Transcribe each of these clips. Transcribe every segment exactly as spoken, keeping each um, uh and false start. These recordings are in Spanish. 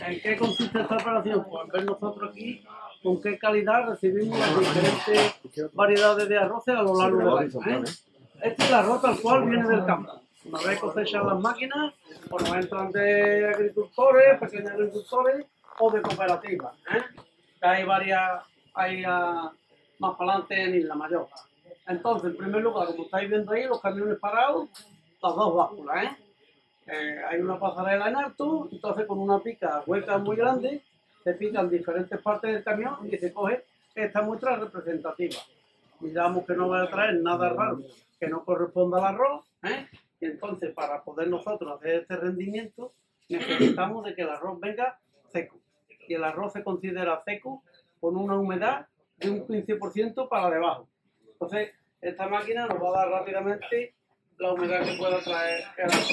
¿En qué consiste esta operación? Pues ver nosotros aquí con qué calidad recibimos las diferentes variedades de arroces a lo largo del año, ¿eh? Este es el arroz tal cual viene del campo. Una vez cosechan las máquinas, pues nos entran de agricultores, pequeños agricultores o de cooperativas, ¿eh? Que hay varias, hay uh, más para adelante en Isla Mayor. Entonces, en primer lugar, como estáis viendo ahí, los camiones parados, las dos básculas, ¿eh? Eh, hay una pasarela en alto, entonces con una pica hueca muy grande se pican diferentes partes del camión y se coge esta muestra representativa. Miramos que no va a traer nada raro que no corresponda al arroz, ¿eh? Y entonces para poder nosotros hacer este rendimiento necesitamos de que el arroz venga seco. Y el arroz se considera seco con una humedad de un quince por ciento para debajo. Entonces esta máquina nos va a dar rápidamente la humedad que pueda traer el arroz.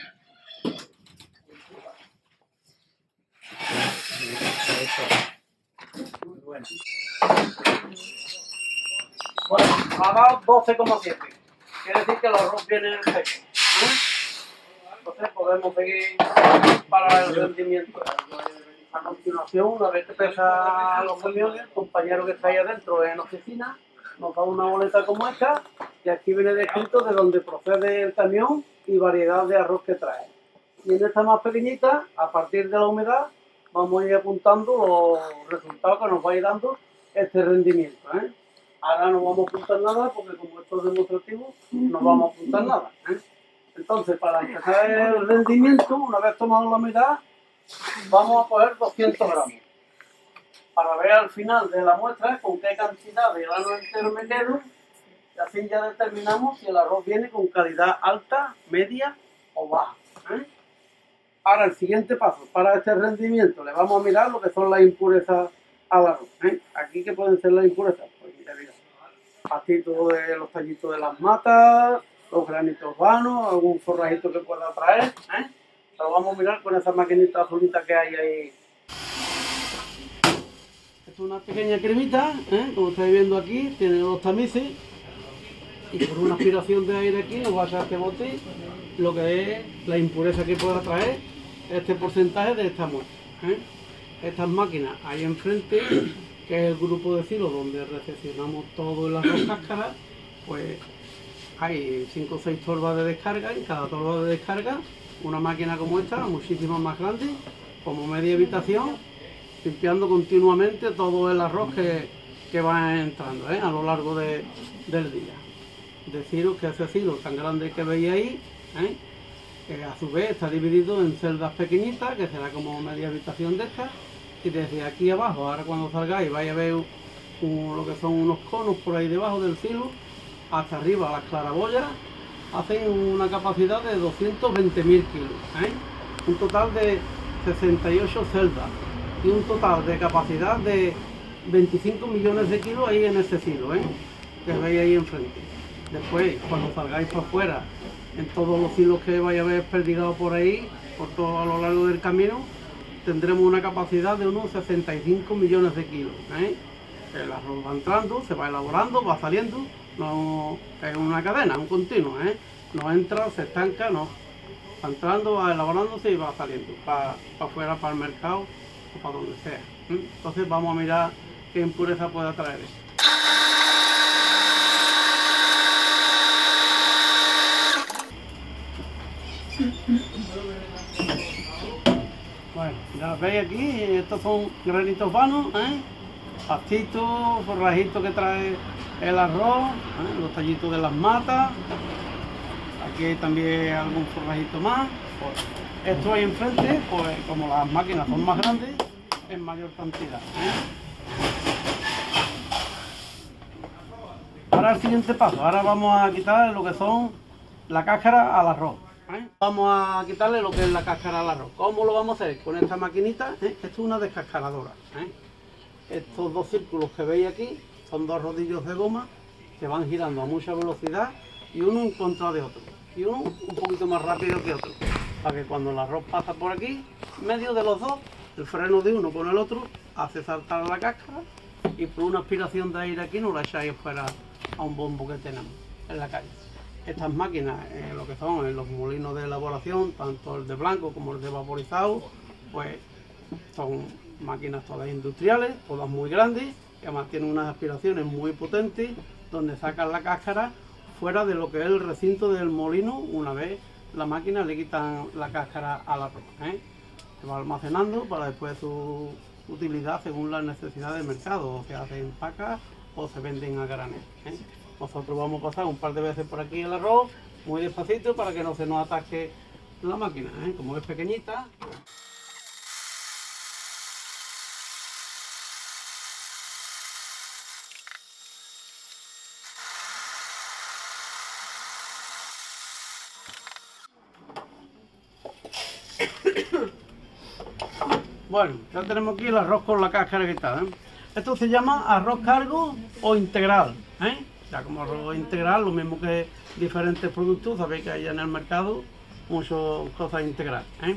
Muy bueno. Bueno, ha dado doce coma siete. Quiere decir que el arroz viene en seco, ¿eh? Entonces podemos seguir para el rendimiento. A continuación, una vez que pesa los camiones, el compañero que está ahí adentro en oficina nos da una boleta como esta y aquí viene descrito de dónde procede el camión y variedad de arroz que trae. Y en esta más pequeñita, a partir de la humedad, vamos a ir apuntando los resultados que nos va a ir dando este rendimiento, ¿eh? Ahora no vamos a apuntar nada porque como esto es demostrativo, no vamos a apuntar nada, ¿eh? Entonces, para empezar el rendimiento, una vez tomado la humedad, vamos a coger doscientos gramos. Para ver al final de la muestra con qué cantidad de grano entero me quedo, y así ya determinamos si el arroz viene con calidad alta, media o baja, ¿eh? Ahora el siguiente paso, para este rendimiento, le vamos a mirar lo que son las impurezas al arroz, ¿eh? Aquí que pueden ser las impurezas, pues mira, mira, pastitos de los tallitos de las matas, los granitos vanos, algún forrajito que pueda traer, ¿eh? Lo vamos a mirar con esa maquinita azulita que hay ahí. Es una pequeña cremita, ¿eh? Como estáis viendo aquí, tiene los tamices y por una aspiración de aire aquí nos va a echar este bote lo que es la impureza que pueda traer este porcentaje de esta muestra, ¿eh? Estas máquinas ahí enfrente, que es el grupo de silos donde recepcionamos todo el arroz cáscara, pues hay cinco o seis torbas de descarga y cada torba de descarga una máquina como esta, muchísimo más grande, como media habitación, limpiando continuamente todo el arroz que, que va entrando, ¿eh? A lo largo de, del día. Deciros que ese silo tan grande que veis ahí, ¿eh? Que a su vez está dividido en celdas pequeñitas, que será como media habitación de estas, y desde aquí abajo, ahora cuando salgáis vais a ver un, un, lo que son unos conos por ahí debajo del silo, hasta arriba las claraboyas hacen una capacidad de doscientos veinte mil kilos, ¿eh? Un total de sesenta y ocho celdas y un total de capacidad de veinticinco millones de kilos ahí en ese silo, ¿eh? Que veis ahí enfrente. Después, cuando salgáis para afuera, en todos los silos que vais a ver perdigados por ahí, por todo a lo largo del camino, tendremos una capacidad de unos sesenta y cinco millones de kilos, ¿eh? El arroz va entrando, se va elaborando, va saliendo, no es una cadena, un continuo, ¿eh? No entra, se estanca, no. Va entrando, va elaborándose y va saliendo para pa afuera, para el mercado o para donde sea, ¿eh? Entonces vamos a mirar qué impureza puede traer esto. Bueno, ya veis aquí, estos son granitos vanos, ¿eh? Pastitos, forrajitos que trae el arroz, ¿eh? Los tallitos de las matas. Aquí hay también algún forrajito más. Pues esto ahí enfrente, pues como las máquinas son más grandes, en mayor cantidad, ¿eh? Ahora el siguiente paso, ahora vamos a quitar lo que son la cáscara al arroz, ¿eh? Vamos a quitarle lo que es la cáscara al arroz. ¿Cómo lo vamos a hacer? Con esta maquinita, ¿eh? Esto es una descascaradora, ¿eh? Estos dos círculos que veis aquí son dos rodillos de goma que van girando a mucha velocidad y uno en contra de otro y uno un poquito más rápido que otro, para que cuando el arroz pasa por aquí, medio de los dos, el freno de uno con el otro hace saltar la cáscara y por una aspiración de aire aquí nos la echáis fuera a un bombo que tenemos en la calle. Estas máquinas, eh, lo que son en los molinos de elaboración, tanto el de blanco como el de vaporizado, pues Son máquinas todas industriales, todas muy grandes, que además tienen unas aspiraciones muy potentes, donde sacan la cáscara fuera de lo que es el recinto del molino. Una vez la máquina le quitan la cáscara al arroz, ¿eh? Se va almacenando para después su utilidad según las necesidades del mercado, o se hacen pacas o se venden a granel, ¿eh? Nosotros vamos a pasar un par de veces por aquí el arroz, muy despacito, para que no se nos ataque la máquina, ¿eh? Como es pequeñita. Bueno, ya tenemos aquí el arroz con la cáscara quitada, ¿eh? Esto se llama arroz cargo o integral, ¿eh? Ya como arroz integral, lo mismo que diferentes productos, sabéis que hay en el mercado muchas cosas integrales, ¿eh?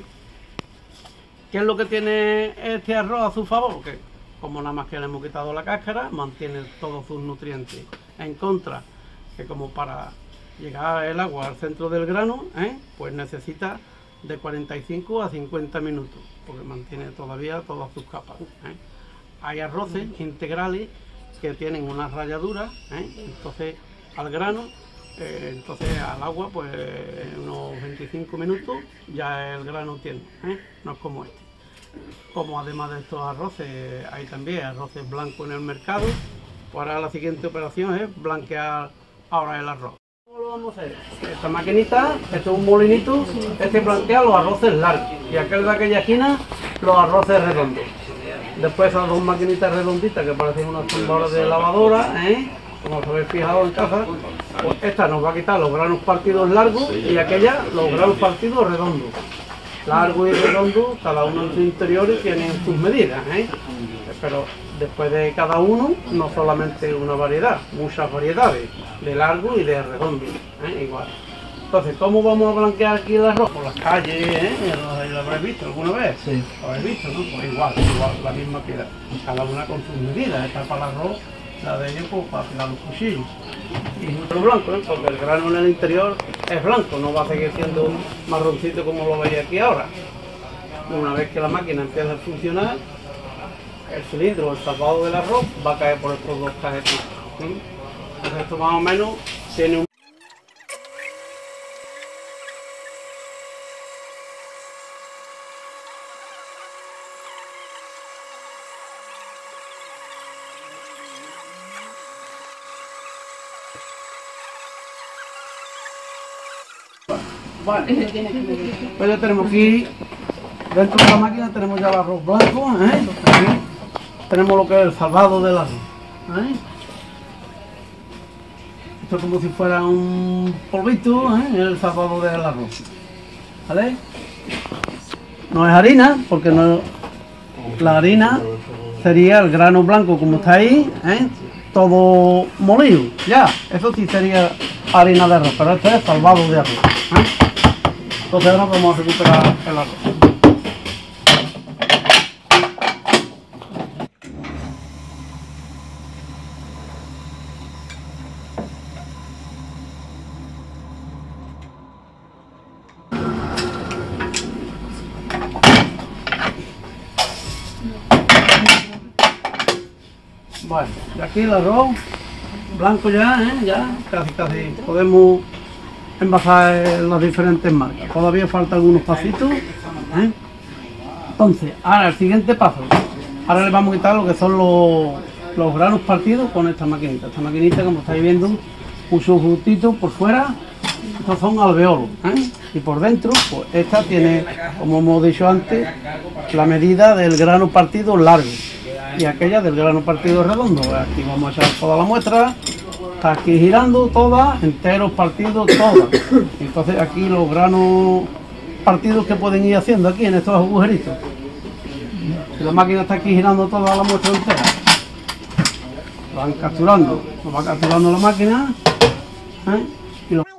¿Qué es lo que tiene este arroz a su favor? Que como nada más que le hemos quitado la cáscara, mantiene todos sus nutrientes. En contra, que como para llegar el agua al centro del grano, ¿eh? Pues necesita de cuarenta y cinco a cincuenta minutos, porque mantiene todavía todas sus capas, ¿eh? Hay arroces integrales que tienen una ralladura, ¿eh? Entonces al grano, eh, entonces al agua, pues en unos veinticinco minutos ya el grano tiene, ¿eh? No es como este. Como además de estos arroces hay también arroces blancos en el mercado, pues ahora la siguiente operación es blanquear ahora el arroz. ¿Cómo lo vamos a hacer? Esta maquinita, esto es un molinito, este blanquea los arroces largos y aquel de aquella esquina los arroces redondos. Después esas dos maquinitas redonditas que parecen unas tumbadoras de lavadora, ¿eh? Como os habéis fijado en casa, pues esta nos va a quitar los granos partidos largos y aquella los granos partidos redondos. Largo y redondo, cada uno en sus interiores tienen sus medidas, ¿eh? Pero después de cada uno, no solamente una variedad, muchas variedades de largo y de redondo, ¿eh? Igual. Entonces, ¿cómo vamos a blanquear aquí el arroz? Por las calles, ¿eh? ¿Lo habréis visto alguna vez? Sí. ¿Lo habéis visto, no? Pues igual, igual, la misma piedra. Cada una con sus medidas. Esta para el arroz, la de ellos pues, para afilar los cuchillos. Y mucho blanco, ¿eh? Porque el grano en el interior es blanco, no va a seguir siendo un marroncito como lo veis aquí ahora. Una vez que la máquina empieza a funcionar, el cilindro, el tapado del arroz, va a caer por estos dos cajetitos, ¿sí? Entonces esto más o menos tiene un... Vale, pues ya tenemos aquí, dentro de la máquina tenemos ya el arroz blanco, ¿eh? Aquí tenemos lo que es el salvado del arroz, ¿eh? Esto es como si fuera un polvito, ¿eh? El salvado del arroz, ¿vale? No es harina, porque no, la harina sería el grano blanco como está ahí, ¿eh? Todo molido, ya, eso sí sería harina de arroz, pero esto es salvado de arroz, ¿eh? Entonces ahora vamos a recuperar el arroz. Bueno, y aquí el arroz blanco ya, ¿eh? Ya casi casi podemos envasar en las diferentes marcas. Todavía faltan algunos pasitos, ¿eh? Entonces, ahora el siguiente paso, ahora le vamos a quitar lo que son los, los granos partidos con esta maquinita. Esta maquinita, como estáis viendo, muchos juntitos por fuera, estos son alveolos, ¿eh? Y por dentro, pues esta tiene, como hemos dicho antes, la medida del grano partido largo y aquella del grano partido redondo. Aquí vamos a echar toda la muestra. Está aquí girando todas, enteros partidos, todas. Entonces aquí los granos partidos que pueden ir haciendo aquí en estos agujeritos. La máquina está aquí girando toda la muestra entera. Lo van capturando, lo va capturando la máquina, ¿eh? Y, lo...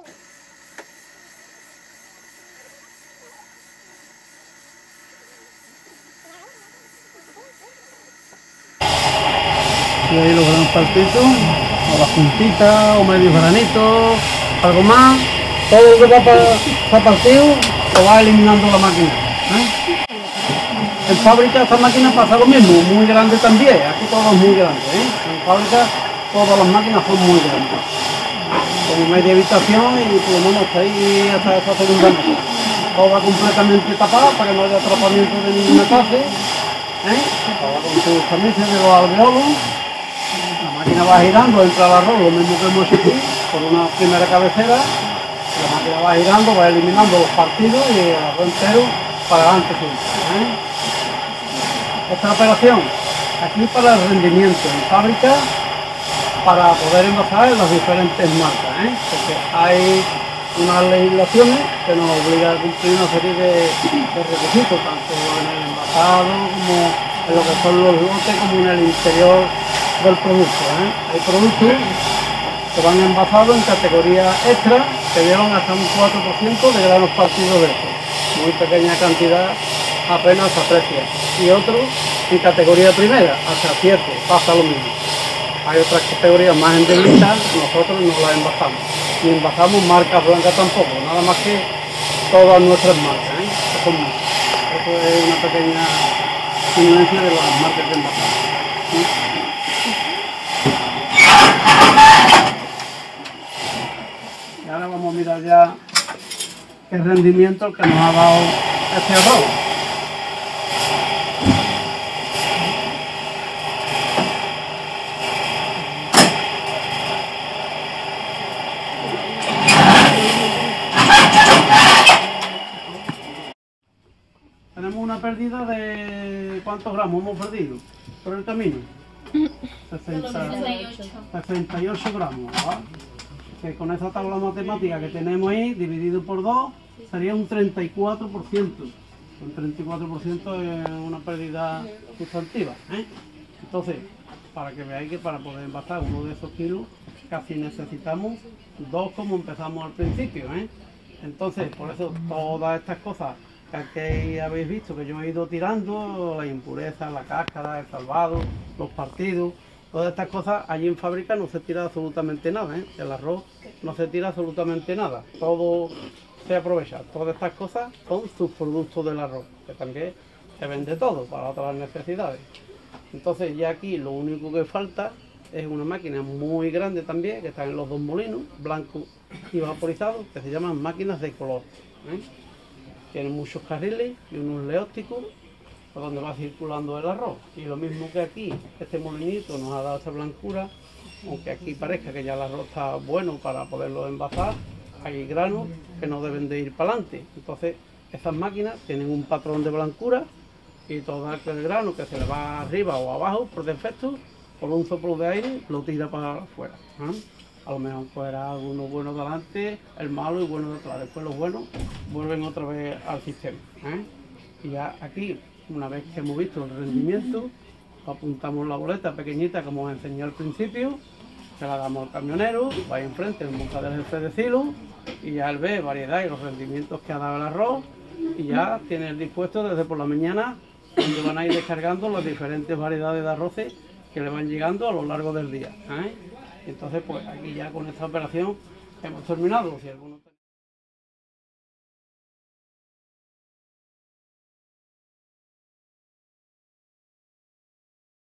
y ahí los granos partidos. O las puntitas, o medio granito, algo más, todo lo que está, está partido lo va eliminando la máquina, ¿eh? En fábrica esta máquina pasa lo mismo, muy grande también, aquí todo es muy grande, ¿eh? En fábrica todas las máquinas son muy grandes, como media habitación y por lo menos hasta ahí, hasta esa segunda mesa. Toda completamente tapada para que no haya atrapamiento de ninguna clase, ¿eh? Toda con sus camisas de los alveolos. La máquina va girando, entra el arroz, lo mismo que hemos hecho aquí, por una primera cabecera. La máquina va girando, va eliminando los partidos y el arroz entero para adelante siempre, ¿eh? Esta operación aquí para el rendimiento en fábrica, para poder envasar en las diferentes marcas, ¿eh? Porque hay unas legislaciones que nos obligan a cumplir una serie de, de requisitos, tanto en el envasado como en lo que son los lotes, como en el interior del producto, ¿eh? Hay productos que van envasados en categoría extra, que llevan hasta un cuatro por ciento de granos partidos de estos, muy pequeña cantidad, apenas se aprecia, y otros en categoría primera, hasta siete, pasa lo mismo. Hay otras categorías más endeblitas, nosotros no las envasamos, ni envasamos marcas blancas tampoco, nada más que todas nuestras marcas, ¿eh? Eso es, eso es una pequeña influencia de las marcas que envasamos, ¿sí? Y ahora vamos a mirar ya el rendimiento que nos ha dado este arroz. Tenemos una pérdida de... ¿cuántos gramos hemos perdido por el camino? sesenta y ocho gramos, ¿verdad? Que con esa tabla matemática que tenemos ahí, dividido por dos, sería un treinta y cuatro por ciento. Un treinta y cuatro por ciento es una pérdida sustantiva, ¿eh? Entonces, para que veáis que para poder envasar uno de esos kilos, casi necesitamos dos como empezamos al principio, ¿eh? Entonces, por eso todas estas cosas que aquí habéis visto que yo he ido tirando, la impureza, la cáscara, el salvado, los partidos, todas estas cosas, allí en fábrica no se tira absolutamente nada, ¿eh? El arroz no se tira absolutamente nada, todo se aprovecha. Todas estas cosas son subproductos del arroz, que también se vende todo para otras necesidades. Entonces ya aquí lo único que falta es una máquina muy grande también, que está en los dos molinos, blanco y vaporizado, que se llaman máquinas de color, ¿eh? Tienen muchos carriles y unos leópticos por donde va circulando el arroz. Y lo mismo que aquí, este molinito nos ha dado esta blancura, aunque aquí parezca que ya el arroz está bueno para poderlo envasar, hay granos que no deben de ir para adelante. Entonces, estas máquinas tienen un patrón de blancura y todo aquel grano que se le va arriba o abajo por defecto, por un soplo de aire, lo tira para afuera, ¿eh? A lo mejor fuera uno bueno delante, el malo y bueno detrás. Después los buenos vuelven otra vez al sistema, ¿eh? Y ya aquí, una vez que hemos visto el rendimiento, apuntamos la boleta pequeñita como os enseñé al principio, se la damos al camionero, va ahí enfrente, en busca del jefe de silo, y ya él ve variedad y los rendimientos que ha dado el arroz, y ya tiene el dispuesto desde por la mañana, donde van a ir descargando las diferentes variedades de arroces que le van llegando a lo largo del día, ¿eh? Entonces, pues aquí ya con esta operación hemos terminado. Si alguno...